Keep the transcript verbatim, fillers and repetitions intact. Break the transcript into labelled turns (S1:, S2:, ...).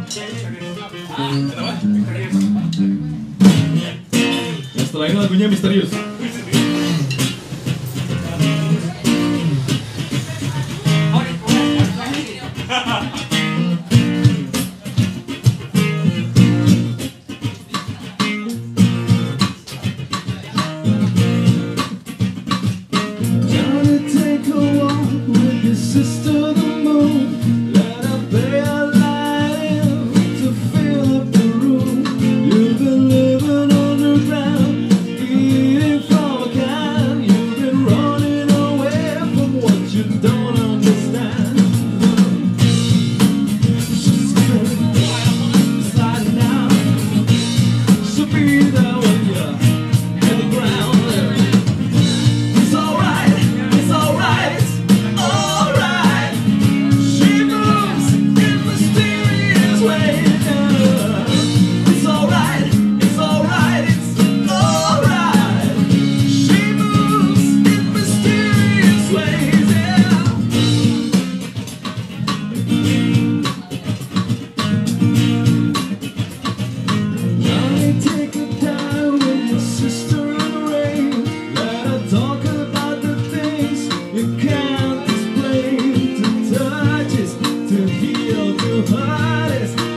S1: Ya, setelah ini lagunya misterius.
S2: Sister the moon, let her play a line to fill up the room. You've been living underground, eating from a can. You've been running away from what you don't understand. She's sliding down, she'll be there when you're at the ground. It's alright, it's alright, it's alright. She moves in mysterious ways. It's alright, it's alright, it's alright. She moves in mysterious ways, yeah. Johnny, take a time with your sister in the rain. Let her talk about the things you can't explain. To touch is to heal, to hurt is